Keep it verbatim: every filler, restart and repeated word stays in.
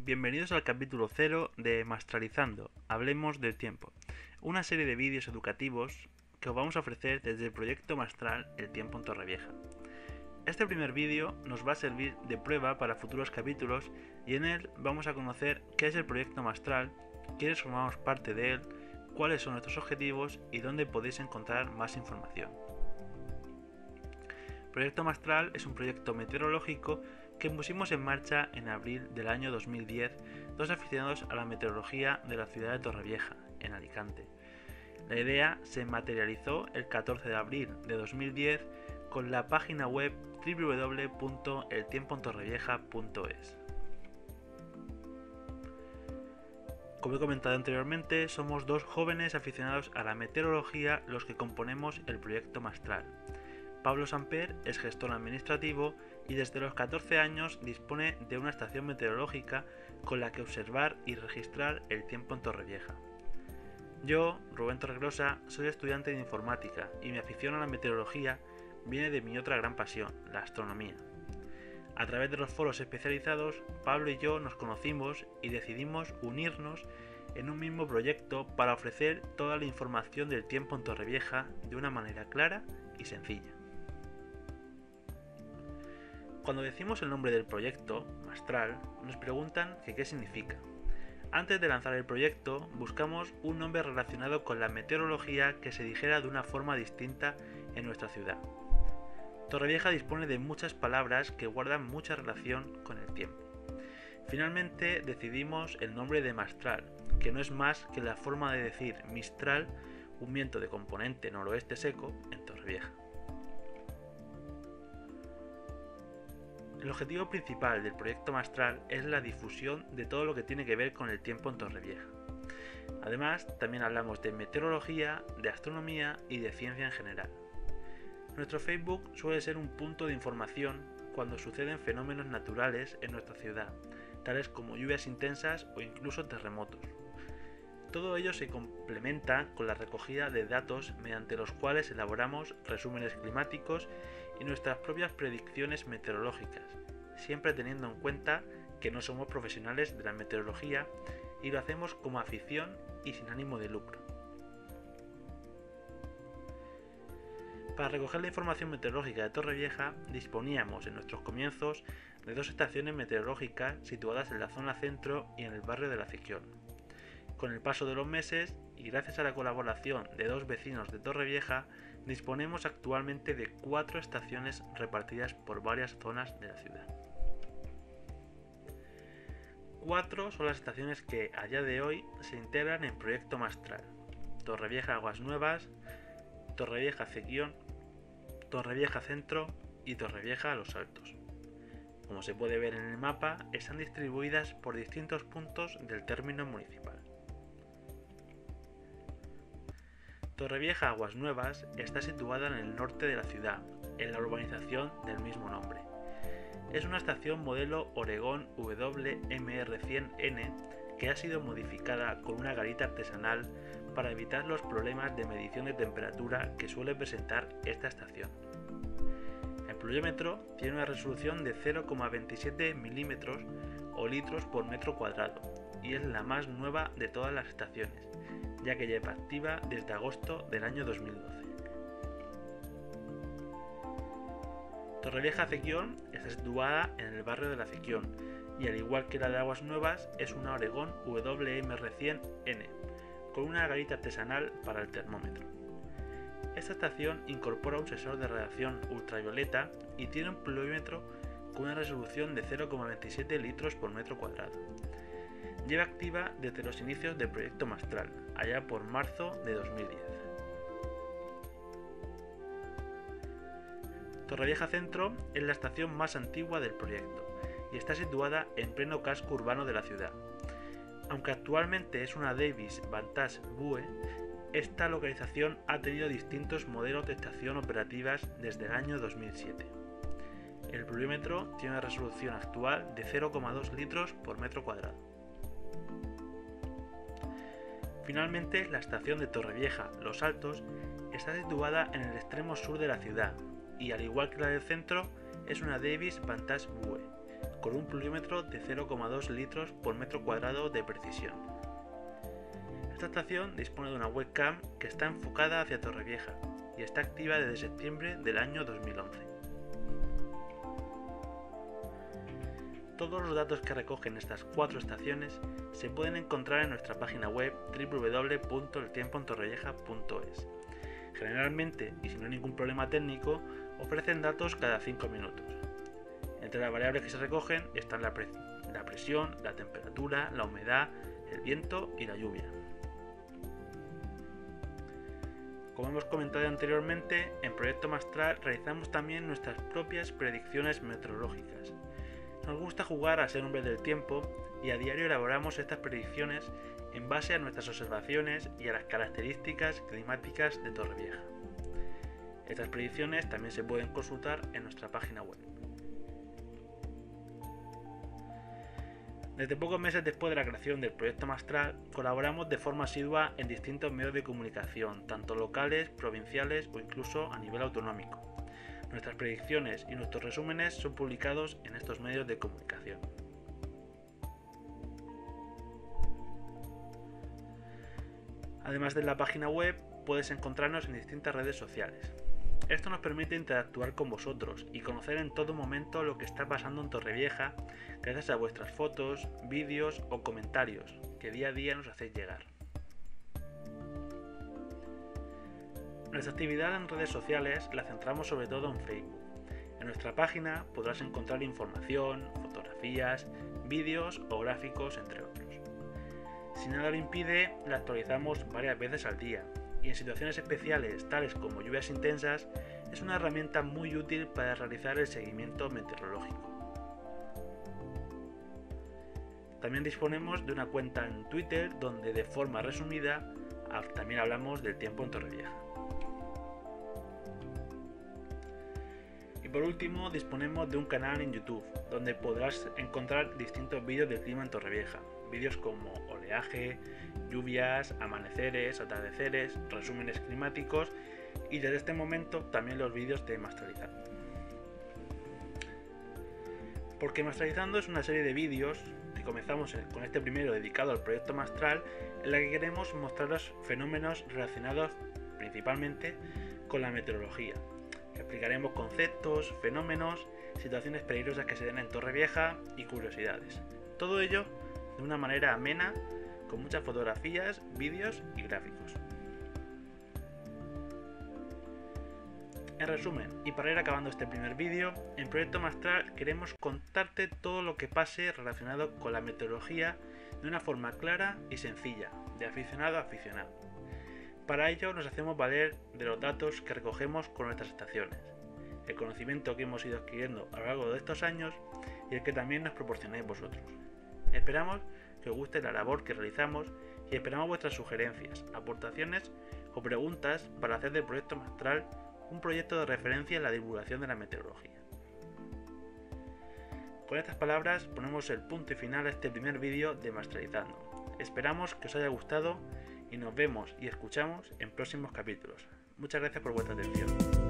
Bienvenidos al capítulo cero de Mastralizando, Hablemos del Tiempo, una serie de vídeos educativos que os vamos a ofrecer desde el proyecto Mastral El Tiempo en Torrevieja. Este primer vídeo nos va a servir de prueba para futuros capítulos y en él vamos a conocer qué es el proyecto Mastral, quiénes formamos parte de él, cuáles son nuestros objetivos y dónde podéis encontrar más información. Proyecto Mastral es un proyecto meteorológico que pusimos en marcha en abril del año dos mil diez, dos aficionados a la meteorología de la ciudad de Torrevieja, en Alicante. La idea se materializó el catorce de abril de dos mil diez con la página web doble u doble u doble u punto el tiempo en torrevieja punto es. Como he comentado anteriormente, somos dos jóvenes aficionados a la meteorología los que componemos el proyecto Mastral. Pablo Samper es gestor administrativo y desde los catorce años dispone de una estación meteorológica con la que observar y registrar el tiempo en Torrevieja. Yo, Rubén Torregrosa, soy estudiante de informática y mi afición a la meteorología viene de mi otra gran pasión, la astronomía. A través de los foros especializados, Pablo y yo nos conocimos y decidimos unirnos en un mismo proyecto para ofrecer toda la información del tiempo en Torrevieja de una manera clara y sencilla. Cuando decimos el nombre del proyecto, Mastral, nos preguntan que qué significa. Antes de lanzar el proyecto, buscamos un nombre relacionado con la meteorología que se dijera de una forma distinta en nuestra ciudad. Torrevieja dispone de muchas palabras que guardan mucha relación con el tiempo. Finalmente decidimos el nombre de Mastral, que no es más que la forma de decir Mistral, un viento de componente noroeste seco en Torrevieja. El objetivo principal del proyecto Mastral es la difusión de todo lo que tiene que ver con el tiempo en Torrevieja. Además, también hablamos de meteorología, de astronomía y de ciencia en general. Nuestro Facebook suele ser un punto de información cuando suceden fenómenos naturales en nuestra ciudad, tales como lluvias intensas o incluso terremotos. Todo ello se complementa con la recogida de datos mediante los cuales elaboramos resúmenes climáticos y nuestras propias predicciones meteorológicas, siempre teniendo en cuenta que no somos profesionales de la meteorología y lo hacemos como afición y sin ánimo de lucro. Para recoger la información meteorológica de Torrevieja disponíamos en nuestros comienzos de dos estaciones meteorológicas situadas en la zona centro y en el barrio de La Ficción. Con el paso de los meses y gracias a la colaboración de dos vecinos de Torrevieja, disponemos actualmente de cuatro estaciones repartidas por varias zonas de la ciudad. Cuatro son las estaciones que a día de hoy se integran en Proyecto Mastral: Torrevieja Aguas Nuevas, Torrevieja Cequión, Torrevieja Centro y Torrevieja Los Altos. Como se puede ver en el mapa, están distribuidas por distintos puntos del término municipal. Torrevieja Aguas Nuevas está situada en el norte de la ciudad, en la urbanización del mismo nombre. Es una estación modelo Oregon W M R cien N que ha sido modificada con una garita artesanal para evitar los problemas de medición de temperatura que suele presentar esta estación. El pluviómetro tiene una resolución de cero coma veintisiete milímetros o litros por metro cuadrado y es la más nueva de todas las estaciones, ya que lleva activa desde agosto del año dos mil doce. Torrevieja Cequión está situada en el barrio de La Cequión y al igual que la de Aguas Nuevas es una Oregon W M R cien N con una garita artesanal para el termómetro. Esta estación incorpora un sensor de radiación ultravioleta y tiene un pluviómetro con una resolución de cero coma veintisiete litros por metro cuadrado. Lleva activa desde los inicios del proyecto Mastral, allá por marzo de dos mil diez. Torrevieja Centro es la estación más antigua del proyecto y está situada en pleno casco urbano de la ciudad. Aunque actualmente es una Davis Vantage B U E, esta localización ha tenido distintos modelos de estación operativas desde el año dos mil siete. El pluviómetro tiene una resolución actual de cero coma dos litros por metro cuadrado. Finalmente, la estación de Torrevieja Los Altos está situada en el extremo sur de la ciudad y, al igual que la del centro, es una Davis Vantage B U E, con un pluviómetro de cero coma dos litros por metro cuadrado de precisión. Esta estación dispone de una webcam que está enfocada hacia Torrevieja y está activa desde septiembre del año dos mil once. Todos los datos que recogen estas cuatro estaciones se pueden encontrar en nuestra página web doble u doble u doble u punto el tiempo en torrevieja punto es. Generalmente, y si no hay ningún problema técnico, ofrecen datos cada cinco minutos. Entre las variables que se recogen están la, pre la presión, la temperatura, la humedad, el viento y la lluvia. Como hemos comentado anteriormente, en Proyecto Mastral realizamos también nuestras propias predicciones meteorológicas. Nos gusta jugar a ser hombres del tiempo y a diario elaboramos estas predicciones en base a nuestras observaciones y a las características climáticas de Torrevieja. Estas predicciones también se pueden consultar en nuestra página web. Desde pocos meses después de la creación del Proyecto Mastral, colaboramos de forma asidua en distintos medios de comunicación, tanto locales, provinciales o incluso a nivel autonómico. Nuestras predicciones y nuestros resúmenes son publicados en estos medios de comunicación. Además de la página web, puedes encontrarnos en distintas redes sociales. Esto nos permite interactuar con vosotros y conocer en todo momento lo que está pasando en Torrevieja gracias a vuestras fotos, vídeos o comentarios que día a día nos hacéis llegar. Nuestra actividad en redes sociales la centramos sobre todo en Facebook. En nuestra página podrás encontrar información, fotografías, vídeos o gráficos, entre otros. Si nada lo impide, la actualizamos varias veces al día y en situaciones especiales tales como lluvias intensas es una herramienta muy útil para realizar el seguimiento meteorológico. También disponemos de una cuenta en Twitter donde de forma resumida también hablamos del tiempo en Torrevieja. Y por último disponemos de un canal en YouTube donde podrás encontrar distintos vídeos del clima en Torrevieja. Vídeos como oleaje, lluvias, amaneceres, atardeceres, resúmenes climáticos y desde este momento también los vídeos de Mastralizando. Porque Mastralizando es una serie de vídeos que comenzamos con este primero dedicado al proyecto Mastral, en la que queremos mostraros fenómenos relacionados principalmente con la meteorología. Explicaremos conceptos, fenómenos, situaciones peligrosas que se den en Torrevieja y curiosidades. Todo ello de una manera amena, con muchas fotografías, vídeos y gráficos. En resumen, y para ir acabando este primer vídeo, en Proyecto Mastral queremos contarte todo lo que pase relacionado con la meteorología de una forma clara y sencilla, de aficionado a aficionado. Para ello nos hacemos valer de los datos que recogemos con nuestras estaciones, el conocimiento que hemos ido adquiriendo a lo largo de estos años y el que también nos proporcionáis vosotros. Esperamos que os guste la labor que realizamos y esperamos vuestras sugerencias, aportaciones o preguntas para hacer del Proyecto Mastral un proyecto de referencia en la divulgación de la meteorología. Con estas palabras ponemos el punto y final a este primer vídeo de Mastralizando. Esperamos que os haya gustado y nos vemos y escuchamos en próximos capítulos. Muchas gracias por vuestra atención.